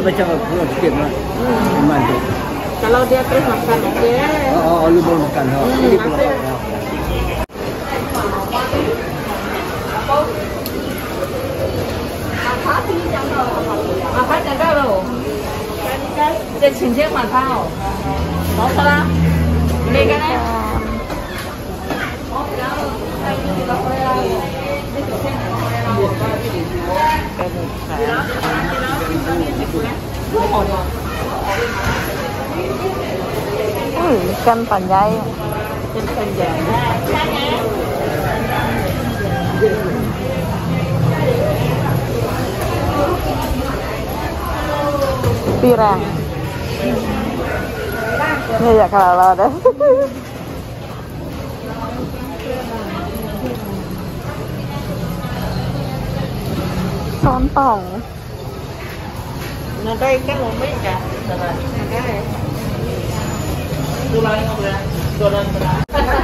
macam kurang sikit lah. Iman tu. Kalau dia terus makan, okey. Oh, lu baru makan. Masih. Makan jaga lo. Dia cincin makan oh. Mau salah? Ini kan? Ikan panjai. Ikan panjai. Pirang. Ini ya kalau ada. Sontong. Nah, đây cái một mấy cả. Cái. Tulang không được. Tulang berat.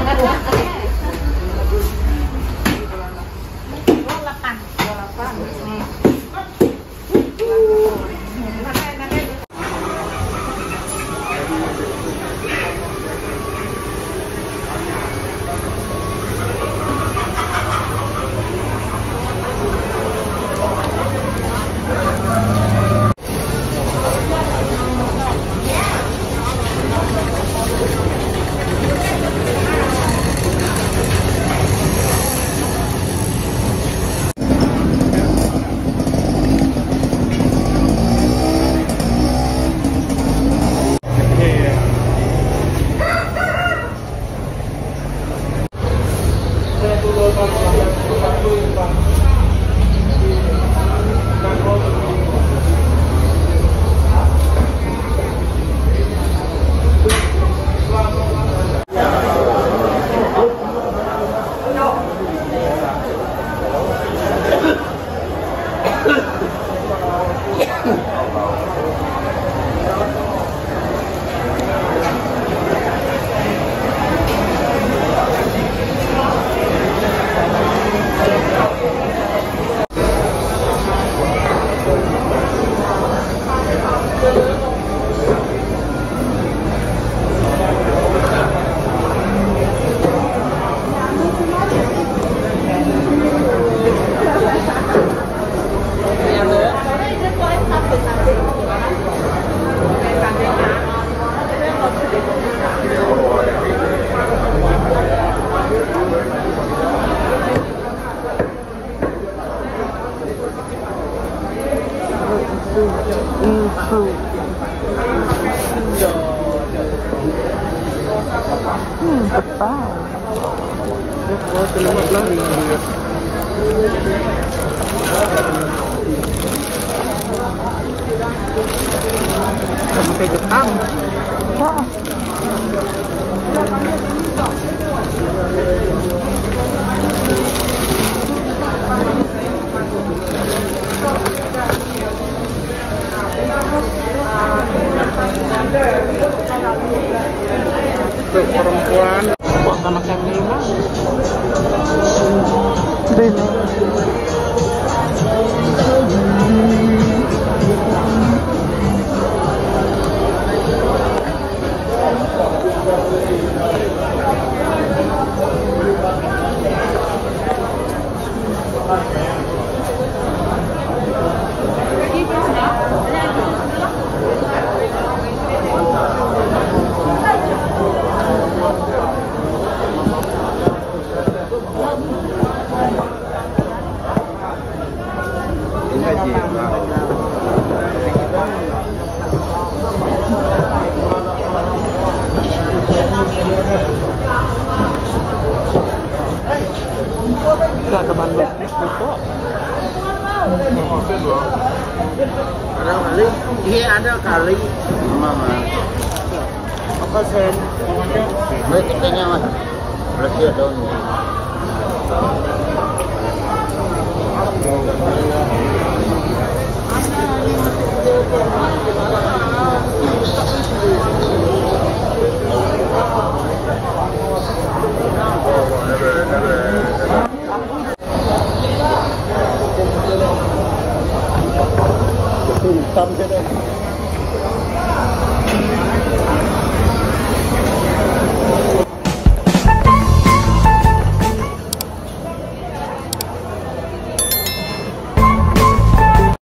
Betul. Sampai Jepang. Wah. Untuk perempuan buat anak yang 5 Ini. Gak ada bandung kok. Ada kali? Iya ada kali. Mama. Apa sen? Baik kitanya mas. Berarti ada ini. hitam je dah.